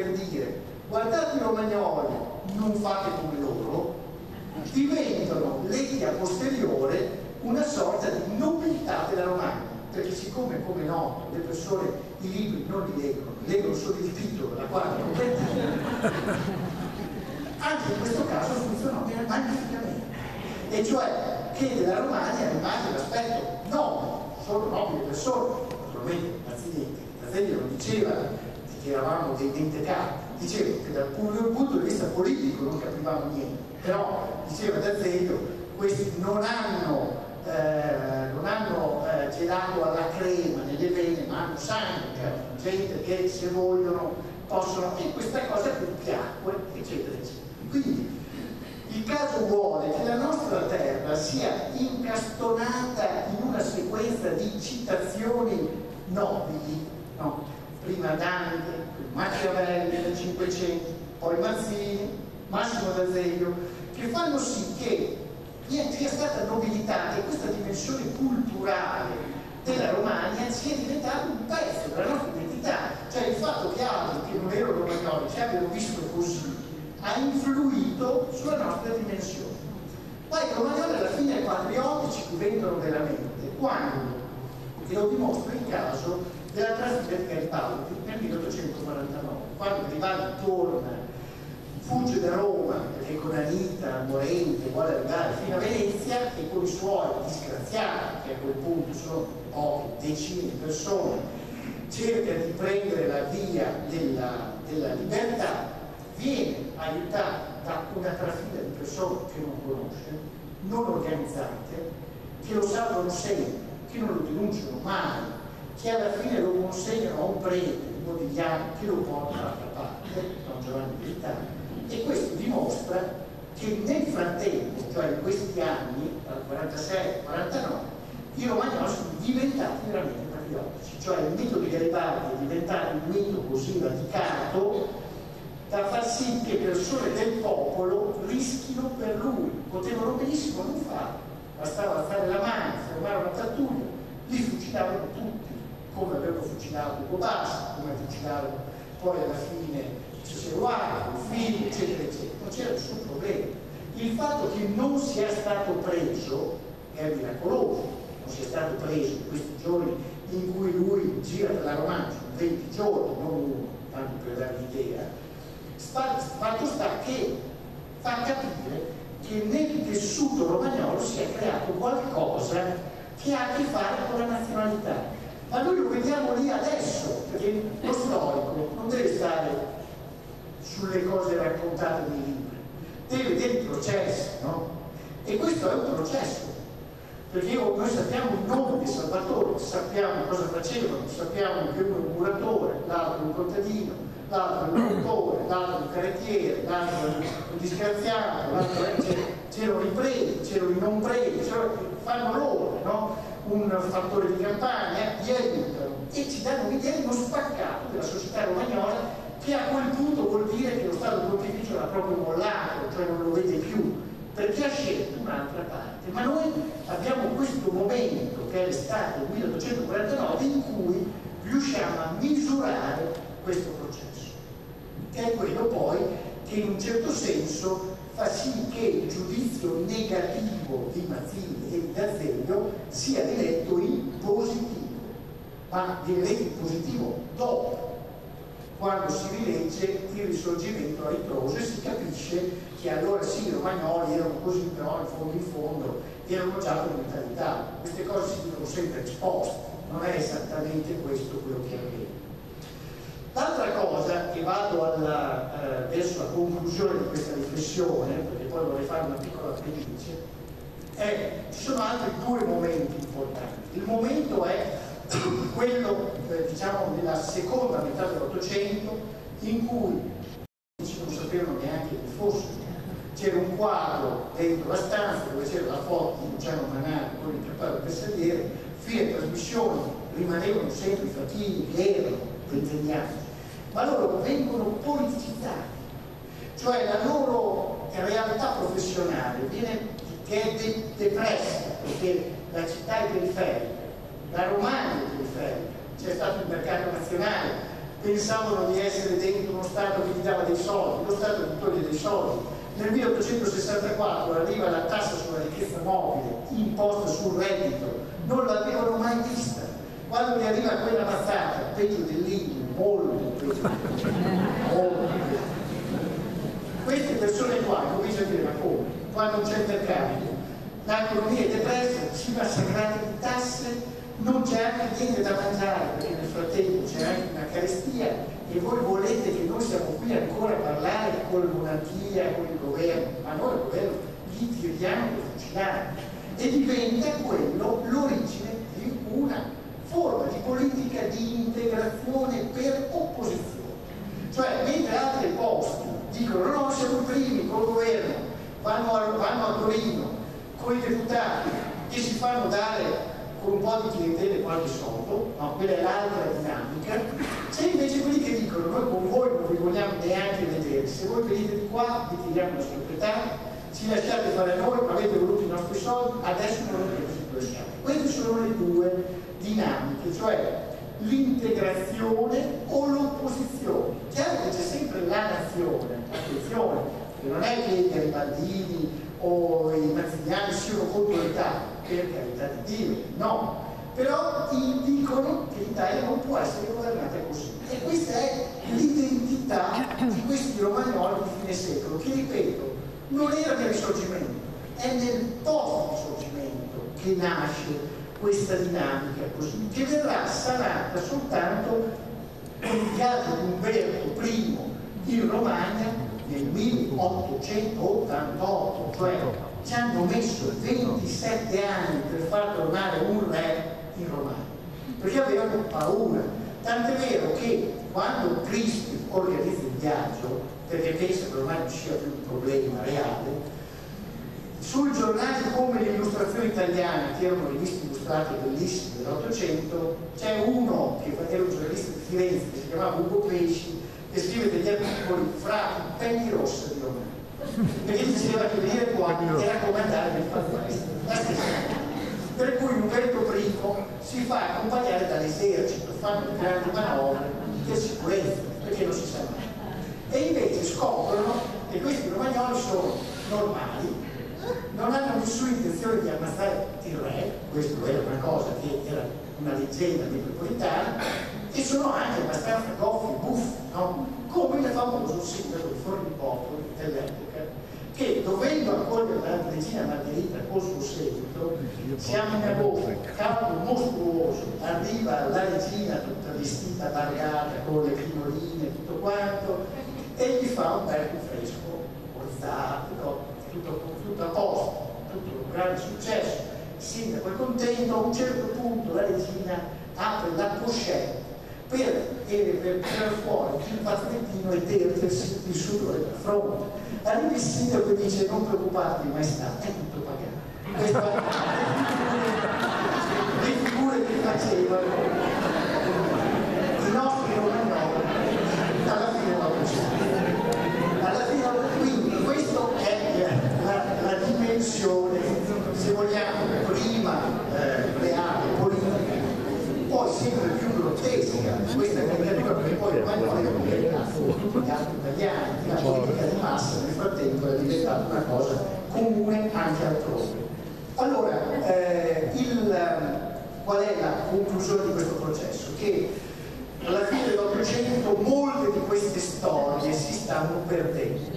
per dire guardate i romagnoli, non fate come loro, diventano leghi a posteriore una sorta di nobiltà della Romagna, perché siccome, come noto, le persone i libri non li leggono solo il titolo, la quarta copertina, anche in questo caso funzionò magnificamente, e cioè che della Romagna rimase l'aspetto nobile, solo nobili persone. Naturalmente Azeglio non diceva che eravamo dei mentecati, diceva che dal punto di vista politico non capivamo niente, però diceva D'Azeglio questi non hanno gelato alla crema nelle vene, ma hanno sangue, cioè gente che se vogliono possono, e questa cosa più piacque, eccetera, eccetera. Quindi il caso vuole che la nostra terra sia incastonata in una sequenza di citazioni nobili, no? Prima Dante, Machiavelli nel Cinquecento, poi Mazzini, Massimo d'Azeglio, che fanno sì che sia stata nobilitata e questa dimensione culturale della Romagna sia diventata un pezzo della nostra identità, cioè il fatto che altri che non erano romagnoli ci abbiano visto così ha influito sulla nostra dimensione. Poi i romagnoli alla fine patriottici diventano veramente quando, e lo dimostra il caso della trafitta di Garibaldi nel 1849, quando Garibaldi torna, fugge da Roma perché con Anita morente vuole arrivare fino a Venezia e con i suoi disgraziati, che a quel punto sono poche decine di persone, cerca di prendere la via della libertà, viene aiutato da una trafila di persone che non conosce, non organizzate, che lo salvano sempre, che non lo denunciano mai, che alla fine lo consegnano a un prete, un Modigliani, che lo porta dall'altra parte, Don Giovanni Militare. E questo dimostra che nel frattempo, cioè in questi anni, dal 46 al 49, i romagnoli sono diventati veramente patriottici, cioè il mito di Garibaldi è diventato un mito così radicato da far sì che persone del popolo rischino per lui. Potevano benissimo non farlo, bastava alzare la mano, fermare una pattuglia, li fucilavano tutti, come avevano fucilato Ugo Bassi, come fucilarono poi alla fine Ceruano, il figlio, eccetera, eccetera. Non c'era nessun problema. Il fatto che non sia stato preso è miracoloso, non sia stato preso in questi giorni in cui lui gira per la Romagna, sono 20 giorni, non uno, tanto per dare l'idea. Fatto sta che fa capire che nel tessuto romagnolo si è creato qualcosa che ha a che fare con la nazionalità. Ma noi lo vediamo lì adesso, perché lo storico non deve stare sulle cose raccontate nei libri, deve vedere i processi, no? E questo è un processo, perché noi sappiamo il nome di Salvatore, sappiamo cosa facevano, sappiamo che uno è un muratore, l'altro è un contadino, l'altro è un dottore, l'altro è un carrettiere, l'altro è un disgraziato, l'altro è c'erano i preti, c'erano i non preti, fanno loro, no? Un fattore di campagna, vi aiutano e ci danno un'idea di uno spaccato della società romagnola, che a quel punto vuol dire che lo Stato Pontificio l'ha proprio mollato, cioè non lo vede più, perché ha scelto un'altra parte. Ma noi abbiamo questo momento, che è l'estate del 1849, in cui riusciamo a misurare questo processo, che è quello poi che in un certo senso fa sì che il giudizio negativo di Mazzini e di D'Azeglio sia diretto in positivo, ma viene letto in positivo dopo, quando si rilegge il Risorgimento a ritroso e si capisce che allora sì, i romagnoli erano così, però in fondo erano già per mentalità. Queste cose si dicono sempre esposte, non è esattamente questo quello che avviene. L'altra cosa, che vado verso la conclusione di questa riflessione, perché poi vorrei fare una piccola appendice, ci sono altri due momenti importanti. Il momento è quello, diciamo, della seconda metà dell'Ottocento, in cui non sapevano neanche che fosse. C'era un quadro dentro la stanza dove c'era la foto di Luciano Manani con il preparo bersagliere, fine trasmissioni rimanevano sempre i fratini che erano ventennani, ma loro vengono politicizzati, cioè la loro realtà professionale che è depressa, perché la città è periferica, la Romagna è periferica, c'è stato il mercato nazionale, pensavano di essere dentro uno Stato che gli dava dei soldi, lo Stato gli toglie dei soldi. Nel 1864 arriva la tassa sulla ricchezza mobile, imposta sul reddito, non l'avevano mai vista. Quando gli arriva quella mazzata, peggio dell'India, molto peggio, molto peggio. Queste persone qua cominciano a dire: ma come? Qua non c'è il mercato, l'economia è depressa, ci massacrate di tasse, non c'è anche niente da mangiare, perché nel frattempo c'è anche una carestia, e voi volete che noi siamo qui ancora a parlare con la monarchia, con il governo, ma noi il governo gli tiriamo le fucilate, e diventa quello l'origine di una forma di politica di integrazione per opposizione. Cioè, mentre altri posti dicono: no, siamo i primi col governo, vanno a Torino con i deputati che si fanno dare con un po' di clientele qualche soldo, no, quella è l'altra dinamica. C'è invece quelli che dicono: noi con voi non vi vogliamo neanche vedere, se voi venite di qua vi tiriamo la proprietà, ci lasciate fare a noi, avete voluto i nostri soldi, adesso non lo lasciamo. Queste sono le due dinamiche, cioè l'integrazione o l'opposizione. Chiaro che c'è sempre la nazione, attenzione, che non è che i garibaldini o i mazziniani siano contro l'Italia, per carità di Dio, no, però dicono che l'Italia non può essere governata così, e questa è l'identità di questi romagnoli di fine secolo, che ripeto, non era nel Risorgimento, è nel post-Risorgimento che nasce questa dinamica così, che verrà sanata soltanto con il viaggio di Umberto I in Romagna nel 1888, cioè ci hanno messo 27 anni per far tornare un re in Romagna, perché avevano paura. Tant'è vero che quando Crispi organizza il viaggio, perché pensa che ormai non sia più un problema reale, sui giornali come l'Illustrazione Italiana, che erano riviste illustrate bellissime dell'Ottocento, c'è uno che era un giornalista di Firenze che si chiamava Ugo Pesci, che scrive degli articoli fra i penny rossa di Romagna, perché diceva che venire qua era comandare del Palestra, la stessa cosa. Per cui Umberto I si fa accompagnare dall'esercito, fanno grandi manovre di sicurezza, perché non si sa mai. E invece scoprono che questi romagnoli sono normali, non hanno nessuna intenzione di ammazzare il re, questo era una cosa che era una leggenda metropolitana, e sono anche abbastanza goffi e buffi, no? Come il famoso sindaco di Forlipopoli dell'epoca, che dovendo accogliere la regina Margherita col suo seguito, siamo in agosto, caldo mostruoso, arriva la regina tutta vestita, bargata, con le crinoline e tutto quanto, e gli fa un bel fresco, orzato, tutto a posto, tutto un grande successo. Il sindaco è contento. A un certo punto la regina apre la pochette per tirare fuori il fazzolettino e tergersi il sudore da fronte. Arriva il sindaco e dice: non preoccupatevi maestà, è tutto pagato. Le figure che facevano i nostri romagnoli alla fine non c'è. Quindi questo è la dimensione, se vogliamo, prima reale, politica, poi sempre più grottesca, questa caricatura, perché poi ormai non è diventata tutto gli altri italiani, la politica di massa nel frattempo è diventata una cosa comune anche altrove. Allora, qual è la conclusione di questo processo? Che alla fine dell'Ottocento molte di queste storie si stanno perdendo,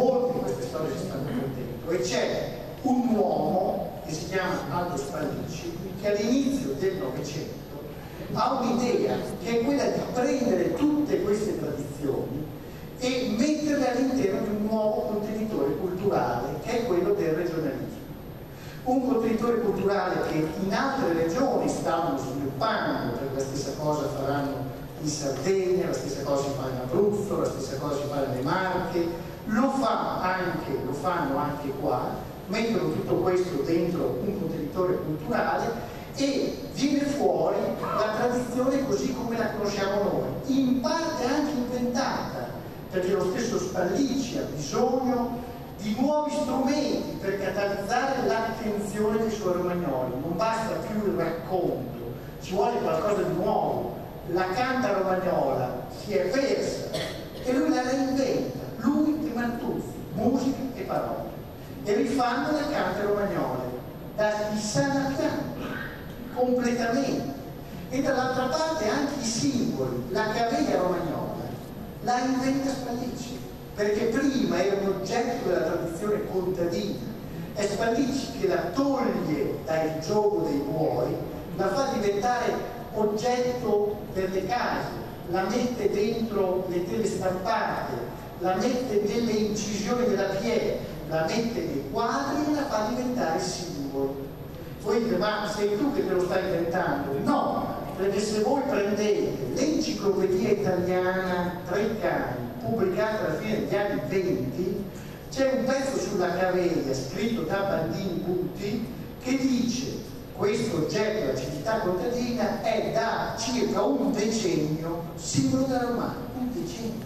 e c'è un uomo che si chiama Aldo Spallucci, che all'inizio del Novecento ha un'idea che è quella di prendere tutte queste tradizioni e metterle all'interno di un nuovo contenitore culturale, che è quello del regionalismo. Un contenitore culturale che in altre regioni stanno sviluppando, perché la stessa cosa faranno in Sardegna, la stessa cosa si fa in Abruzzo, la stessa cosa si fa nelle Marche, lo fanno anche qua, mettono tutto questo dentro un contenitore culturale e viene fuori la tradizione così come la conosciamo noi, in parte anche inventata, perché lo stesso Spallucci ha bisogno di nuovi strumenti per catalizzare l'attenzione dei suoi romagnoli. Non basta più il racconto, ci vuole qualcosa di nuovo, la canta romagnola si è persa e lui la reinventa, lui prima di tutto, musica e parole, e rifanno le cante romagnole da sana pianta completamente. E dall'altra parte anche i simboli, la caviglia romagnola la inventa Spallicci, perché prima era un oggetto della tradizione contadina. È Spallicci che la toglie dal gioco dei buoi, la fa diventare oggetto per le case, la mette dentro le tele stampate, la mette nelle incisioni della pietra, la mette nei quadri e la fa diventare simbolo. Voi dite, ma sei tu che te lo stai inventando? No, perché se voi prendete l'enciclopedia italiana Treccani, pubblicata alla fine degli anni 20, c'è un pezzo sulla caviglia scritto da Bandini Butti che dice: questo oggetto della civiltà contadina è da circa un decennio simbolo della Romagna, un decennio.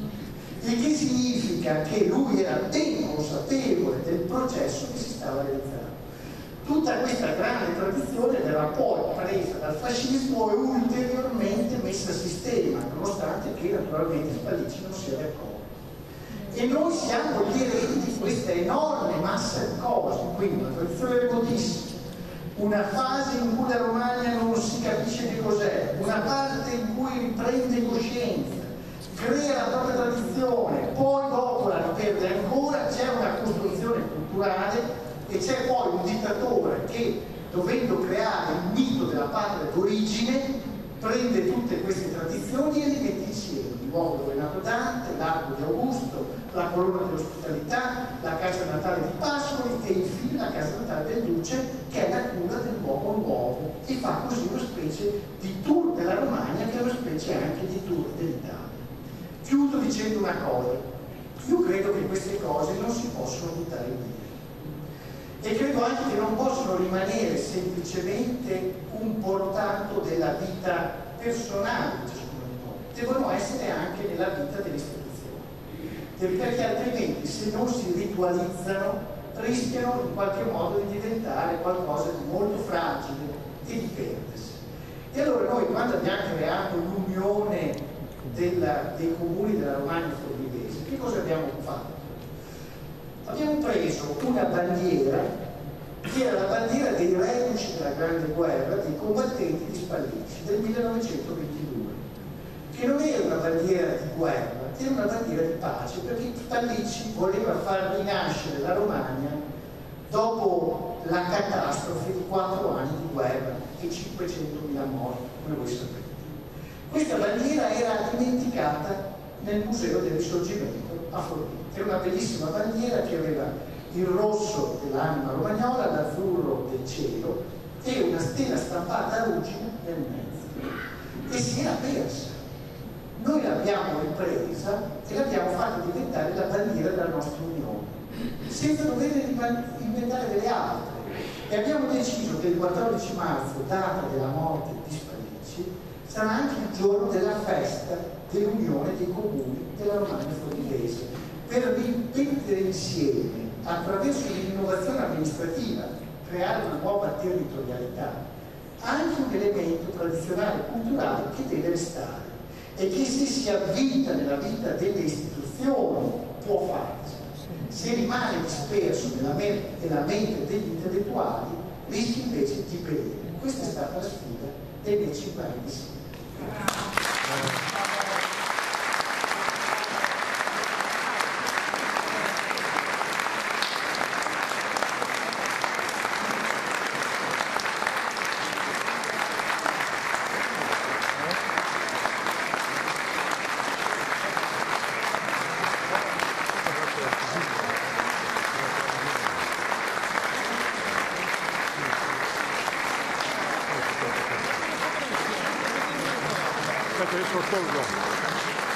Il che significa che lui era ben consapevole del processo che si stava realizzando. Tutta questa grande tradizione verrà poi presa dal fascismo e ulteriormente messa a sistema, nonostante che naturalmente Spallicci non sia d'accordo. E noi siamo gli eredi di questa enorme massa di cose, quindi una tradizione remotissima, una fase in cui la Romagna non si capisce che cos'è, una parte in cui riprende coscienza, crea la propria tradizione, poi dopo la riperde ancora, c'è una costruzione culturale e c'è poi un dittatore che, dovendo creare il mito della patria d'origine, prende tutte queste tradizioni e le mette insieme: il luogo dove è nato Dante, l'arco di Augusto, la colonna dell'ospitalità, la casa natale di Pascoli e infine la casa natale del Duce, che è la cura del luogo nuovo, e fa così una specie di tour della Romagna, che è una specie anche di tour dell'Italia. Chiudo dicendo una cosa: io credo che queste cose non si possono buttare via, e credo anche che non possono rimanere semplicemente un portato della vita personale di ciascuno di noi, devono essere anche nella vita delle istituzioni, perché altrimenti, se non si ritualizzano, rischiano in qualche modo di diventare qualcosa di molto fragile e di perdersi. E allora noi, quando abbiamo creato l'unione dei comuni della Romagna Forlivese, che cosa abbiamo fatto? Abbiamo preso una bandiera che era la bandiera dei reduci della Grande Guerra, dei combattenti di Spallicci del 1922, che non era una bandiera di guerra, era una bandiera di pace, perché Spallicci voleva far rinascere la Romagna dopo la catastrofe di 4 anni di guerra e 500.000 morti, come voi sapete. Questa bandiera era dimenticata nel Museo del Risorgimento a Forlì. Era una bellissima bandiera che aveva il rosso dell'anima romagnola, l'azzurro del cielo e una stella stampata a ruggine nel mezzo. E si era persa. Noi l'abbiamo ripresa e l'abbiamo fatta diventare la bandiera della nostra Unione, senza dover inventare delle altre. E abbiamo deciso che il 14 marzo, data della morte di Spallicci, sarà anche il giorno della festa dell'Unione dei Comuni della Romagna Forlivese, per rimettere insieme, attraverso l'innovazione amministrativa, creare una nuova territorialità, anche un elemento tradizionale e culturale che deve restare e che, se si avvita nella vita delle istituzioni, può farsi. Se rimane disperso nella mente degli intellettuali, rischia invece di perire. Questa è stata la sfida dei miei 5 anni di sindaco. Adesso tolgo.